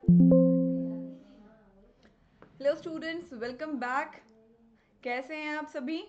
Hello students, welcome back. कैसे हैं आप सभी?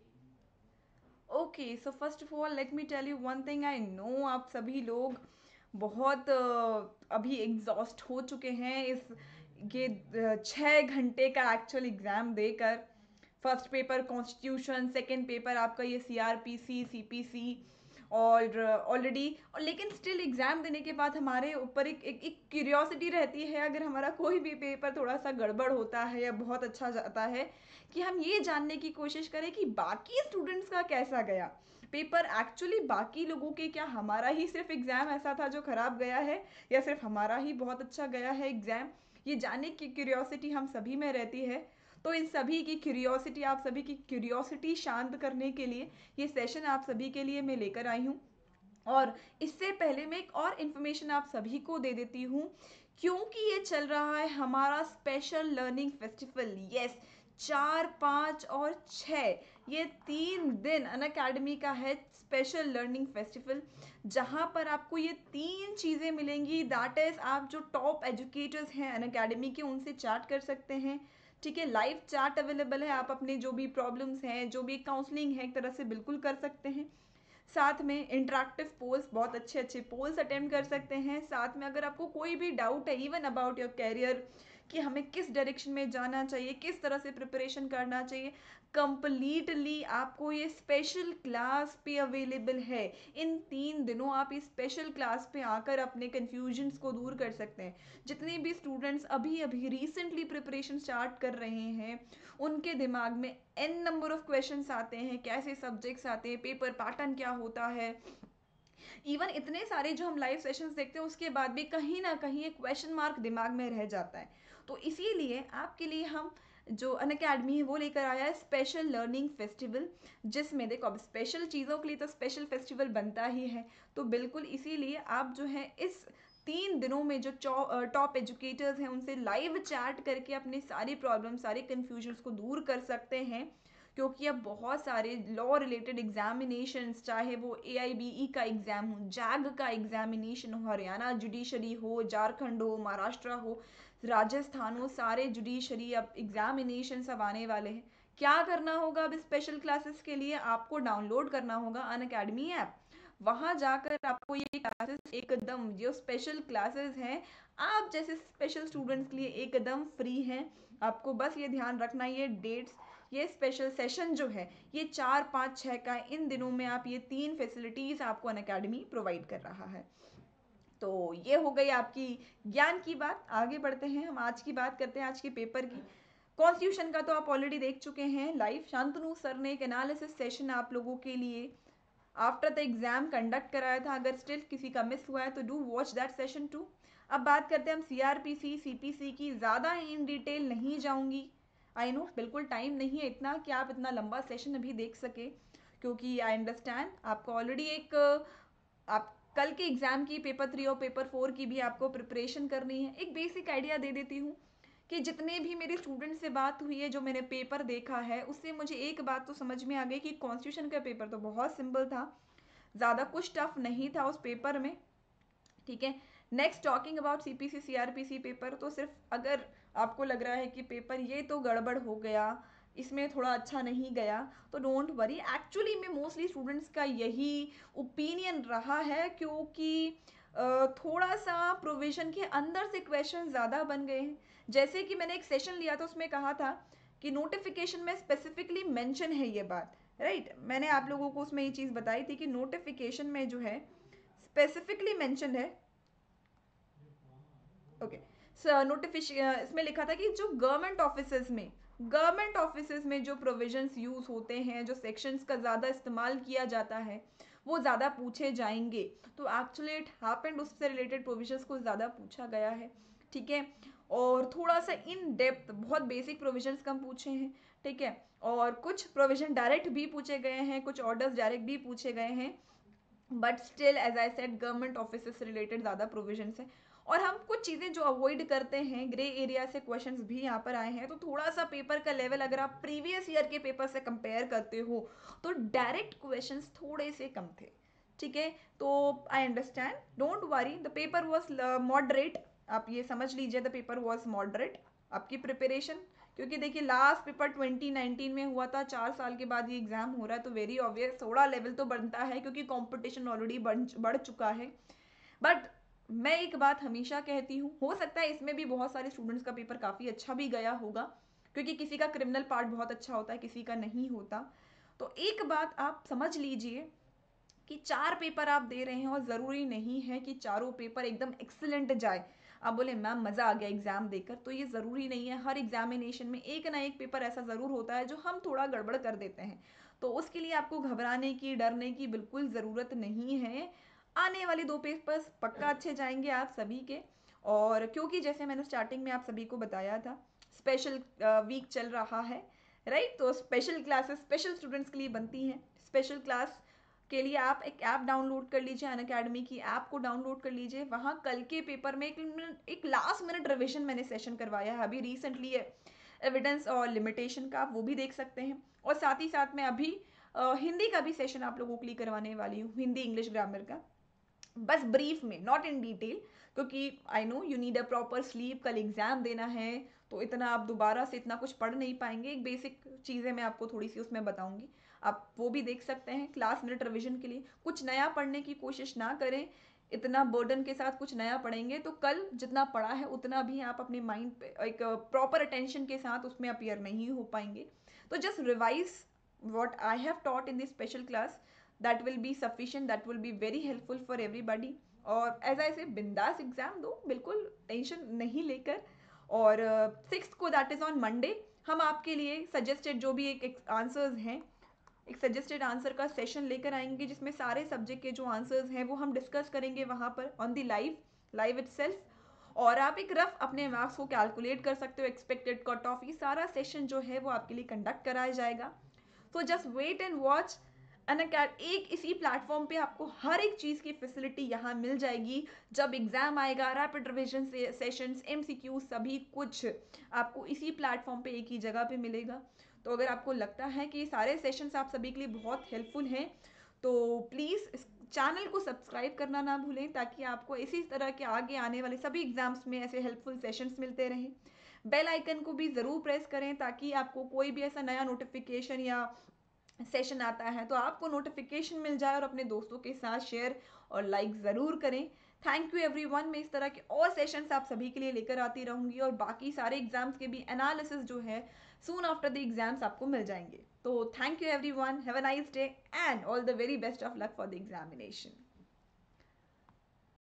Okay, so first of all let me tell you one thing. I know आप सभी लोग बहुत अभी एग्जॉस्ट हो चुके हैं इस ये 6 घंटे का एक्चुअल एग्ज़ाम देकर। First paper constitution, second paper आपका ये सीआरपीसी सीपीसी, और ऑलरेडी और लेकिन स्टिल एग्ज़ाम देने के बाद हमारे ऊपर एक क्यूरियोसिटी रहती है। अगर हमारा कोई भी पेपर थोड़ा सा गड़बड़ होता है या बहुत अच्छा जाता है, कि हम ये जानने की कोशिश करें कि बाकी स्टूडेंट्स का कैसा गया पेपर। एक्चुअली बाकी लोगों के क्या हमारा ही सिर्फ एग्ज़ाम ऐसा था जो ख़राब गया है, या सिर्फ हमारा ही बहुत अच्छा गया है एग्ज़ाम। ये जानने की क्यूरियोसिटी हम सभी में रहती है। तो इन सभी की क्यूरियोसिटी, आप सभी की क्यूरियोसिटी शांत करने के लिए ये सेशन आप सभी के लिए मैं लेकर आई हूँ। और इससे पहले मैं एक और इन्फॉर्मेशन आप सभी को दे देती हूँ। क्योंकि ये चल रहा है हमारा स्पेशल लर्निंग फेस्टिवल, यस, 4, 5 और 6, ये 3 दिन अन अकेडमी का है स्पेशल लर्निंग फेस्टिवल। जहाँ पर आपको ये 3 चीज़ें मिलेंगी। दैट इज़, आप जो टॉप एजुकेटर्स हैं अन अकेडमी के उनसे चैट कर सकते हैं। ठीक है, लाइव चैट अवेलेबल है। आप अपने जो भी प्रॉब्लम्स हैं, जो भी काउंसलिंग है, एक तरह से बिल्कुल कर सकते हैं। साथ में इंटरेक्टिव पोल्स, बहुत अच्छे अच्छे पोल्स अटेम्प्ट कर सकते हैं। साथ में अगर आपको कोई भी डाउट है इवन अबाउट योर कैरियर, कि हमें किस डायरेक्शन में जाना चाहिए, किस तरह से प्रिपरेशन करना चाहिए, कंप्लीटली आपको ये स्पेशल क्लास पे अवेलेबल है। इन 3 दिनों आप इस स्पेशल क्लास पे आकर अपने कन्फ्यूजन्स को दूर कर सकते हैं। जितने भी स्टूडेंट्स अभी अभी रिसेंटली प्रिपरेशन स्टार्ट कर रहे हैं, उनके दिमाग में एन नंबर ऑफ क्वेश्चंस आते हैं, कैसे सब्जेक्ट्स आते हैं, पेपर पैटर्न क्या होता है। इवन इतने सारे जो हम लाइव सेशंस देखते हैं उसके बाद भी कहीं ना कहीं एक क्वेश्चन मार्क दिमाग में रह जाता है। तो इसीलिए आपके लिए हम जो अन अकेडमी है वो लेकर आया है स्पेशल लर्निंग फेस्टिवल। जिसमें देखो, अब स्पेशल चीज़ों के लिए तो स्पेशल फेस्टिवल बनता ही है। तो बिल्कुल इसीलिए आप जो है इस 3 दिनों में जो टॉप एजुकेटर्स हैं उनसे लाइव चैट करके अपने सारी प्रॉब्लम, सारे कन्फ्यूजन्स को दूर कर सकते हैं। क्योंकि अब बहुत सारे लॉ रिलेटेड एग्जामिनेशंस, चाहे वो AIBE का एग्ज़ाम हो, जैग का एग्जामिनेशन हो, हरियाणा जुडिशरी हो, झारखंड हो, महाराष्ट्र हो, राजस्थान हो, सारे जुडिशरी अब एग्जामिनेशन अब आने वाले हैं। क्या करना होगा अब स्पेशल क्लासेस के लिए? आपको डाउनलोड करना होगा अन अकेडमी ऐप। वहाँ जाकर आपको ये क्लासेस एकदम, जो स्पेशल क्लासेस हैं आप जैसे स्पेशल स्टूडेंट्स के लिए एकदम फ्री हैं। आपको बस ये ध्यान रखना, ये डेट्स, ये स्पेशल सेशन जो है ये 4, 5, 6 का, इन दिनों में आप ये 3 फैसिलिटीज़ आपको अन अकेडमी प्रोवाइड कर रहा है। तो ये हो गई आपकी ज्ञान की बात। आगे बढ़ते हैं, हम आज की बात करते हैं, आज के पेपर की। कॉन्स्टिट्यूशन का तो आप ऑलरेडी देख चुके हैं लाइव। शांतनु सर ने एक एनालिसिस सेशन आप लोगों के लिए आफ्टर द एग्जाम कंडक्ट कराया था। अगर स्टिल किसी का मिस हुआ है तो do watch that session too. अब बात करते हैं हम CRPC CPC की। ज़्यादा इन डिटेल नहीं जाऊंगी। आई नो बिल्कुल टाइम नहीं है इतना कि आप इतना लंबा सेशन अभी देख सके, क्योंकि आई अंडरस्टैंड आपको ऑलरेडी एक आप कल के एग्ज़ाम की पेपर 3 और पेपर 4 की भी आपको प्रिपरेशन करनी है। एक बेसिक आइडिया दे देती हूँ कि जितने भी मेरे स्टूडेंट से बात हुई है, जो मैंने पेपर देखा है, उससे मुझे एक बात तो समझ में आ गई कि कॉन्स्टिट्यूशन का पेपर तो बहुत सिंपल था, ज़्यादा कुछ टफ नहीं था उस पेपर में। ठीक है, next talking about CPC CRPC paper, तो सिर्फ अगर आपको लग रहा है कि पेपर ये तो गड़बड़ हो गया, इसमें थोड़ा अच्छा नहीं गया, तो डोंट वरी। एक्चुअली में मोस्टली स्टूडेंट्स का यही ओपिनियन रहा है, क्योंकि थोड़ा सा प्रोविजन के अंदर से क्वेश्चन ज़्यादा बन गए हैं। जैसे कि मैंने एक सेशन लिया था, उसमें कहा था कि नोटिफिकेशन में स्पेसिफिकली मेंशन है ये बात, राइट। मैंने आप लोगों को उसमें ये चीज़ बताई थी कि नोटिफिकेशन में जो है स्पेसिफिकली मेंशन है। ओके, नोटिफिकेशन इसमें लिखा था कि जो गवर्नमेंट ऑफिसेज में जो प्रोविजंस यूज होते हैं, जो सेक्शंस का ज़्यादा इस्तेमाल किया जाता है, वो ज़्यादा पूछे जाएंगे। तो एक्चुअली इट हैपेंड, उससे रिलेटेड प्रोविजंस को ज़्यादा पूछा गया है। ठीक है, और थोड़ा सा इन डेप्थ बहुत बेसिक प्रोविजंस कम पूछे हैं। ठीक है, और कुछ प्रोविजन डायरेक्ट भी पूछे गए हैं, कुछ ऑर्डर्स डायरेक्ट भी पूछे गए हैं। But still as I said, government office से रिलेटेड ज़्यादा प्रोविजंस है। और हम कुछ चीज़ें जो अवॉइड करते हैं, ग्रे एरिया से क्वेश्चंस भी यहाँ पर आए हैं। तो थोड़ा सा पेपर का लेवल अगर आप प्रीवियस ईयर के पेपर से कंपेयर करते हो, तो डायरेक्ट क्वेश्चंस थोड़े से कम थे। ठीक है, तो I understand, don't worry, the paper was moderate. आप ये समझ लीजिए द पेपर वॉज मॉडरेट, आपकी प्रिपरेशन, क्योंकि देखिए लास्ट पेपर 2019 में हुआ था, 4 साल के बाद ये एग्जाम हो रहा है, तो वेरी ऑब्वियस थोड़ा लेवल तो बनता है क्योंकि कंपटीशन ऑलरेडी बढ़ चुका है। बट मैं एक बात हमेशा कहती हूँ, हो सकता है इसमें भी बहुत सारे स्टूडेंट्स का पेपर काफ़ी अच्छा भी गया होगा, क्योंकि किसी का क्रिमिनल पार्ट बहुत अच्छा होता है, किसी का नहीं होता। तो एक बात आप समझ लीजिए कि 4 पेपर आप दे रहे हैं और ज़रूरी नहीं है कि चारों पेपर एकदम एक्सीलेंट जाए। आप बोले मैम मज़ा आ गया एग्ज़ाम देकर, तो ये ज़रूरी नहीं है। हर एग्जामिनेशन में एक ना एक पेपर ऐसा ज़रूर होता है जो हम थोड़ा गड़बड़ कर देते हैं, तो उसके लिए आपको घबराने की, डरने की बिल्कुल ज़रूरत नहीं है। आने वाले 2 पेपर्स पक्का अच्छे जाएंगे आप सभी के। और क्योंकि जैसे मैंने स्टार्टिंग में आप सभी को बताया था, स्पेशल वीक चल रहा है, राइट, तो स्पेशल क्लासेस स्पेशल स्टूडेंट्स के लिए बनती हैं। स्पेशल क्लास के लिए आप एक ऐप डाउनलोड कर लीजिए, अनअकैडमी की ऐप को डाउनलोड कर लीजिए। वहाँ कल के पेपर में एक लास्ट मिनट रिविजन मैंने सेशन करवाया है अभी रिसेंटली है, एविडेंस और लिमिटेशन का, आप वो भी देख सकते हैं। और साथ ही साथ मैं अभी हिंदी का भी सेशन आप लोगों के लिए करवाने वाली हूँ, हिंदी इंग्लिश ग्रामर का, बस ब्रीफ में, नॉट इन डिटेल, क्योंकि I know you need a proper sleep, कल एग्जाम देना है, तो इतना आप दोबारा से इतना कुछ पढ़ नहीं पाएंगे। एक बेसिक चीज़ें मैं आपको थोड़ी सी उसमें बताऊंगी, आप वो भी देख सकते हैं। क्लास मिनट रिवीजन के लिए कुछ नया पढ़ने की कोशिश ना करें, इतना बर्डन के साथ कुछ नया पढ़ेंगे तो कल जितना पढ़ा है उतना भी आप अपने माइंड पे एक प्रॉपर अटेंशन के साथ उसमें अपियर नहीं हो पाएंगे। तो just revise what I have taught in this special class, that will be sufficient, that will be very helpful for everybody। और एज आई से बिंदास एग्जाम दो, बिल्कुल टेंशन नहीं लेकर। और 6th को, दैट इज़ ऑन मंडे, हम आपके लिए सजेस्टेड जो भी एक आंसर्स हैं, एक सजेस्टेड आंसर का सेशन लेकर आएंगे, जिसमें सारे सब्जेक्ट के जो आंसर्स हैं वो हम डिस्कस करेंगे वहाँ पर ऑन द लाइव इटसेल्फ। और आप एक रफ अपने मार्क्स को कैलकुलेट कर सकते हो, एक्सपेक्टेड कट ऑफ, ये सारा सेशन जो है वो आपके लिए कंडक्ट कराया जाएगा। तो जस्ट वेट एंड वॉच। एक इसी प्लेटफॉर्म पे आपको हर एक चीज़ की फैसिलिटी यहाँ मिल जाएगी। जब एग्जाम आएगा, रैपिड रिविजन सेशंस, एमसीक्यू, सभी कुछ आपको इसी प्लेटफॉर्म पे एक ही जगह पे मिलेगा। तो अगर आपको लगता है कि ये सारे सेशंस आप सभी के लिए बहुत हेल्पफुल हैं, तो प्लीज़ इस चैनल को सब्सक्राइब करना ना भूलें, ताकि आपको इसी तरह के आगे आने वाले सभी एग्जाम्स में ऐसे हेल्पफुल सेशंस मिलते रहें। बेल आइकन को भी ज़रूर प्रेस करें, ताकि आपको कोई भी ऐसा नया नोटिफिकेशन या सेशन आता है तो आपको नोटिफिकेशन मिल जाए, और अपने दोस्तों के साथ शेयर और लाइक ज़रूर करें। Thank you everyone. मैं इस तरह के और सेशंस आप सभी के लिए लेकर आती रहूँगी, और बाकी सारे एग्जाम्स के भी एनालिसिस जो है सून आफ्टर द एग्जाम्स आपको मिल जाएंगे। तो thank you everyone, have a nice day and all the very best of luck for the examination.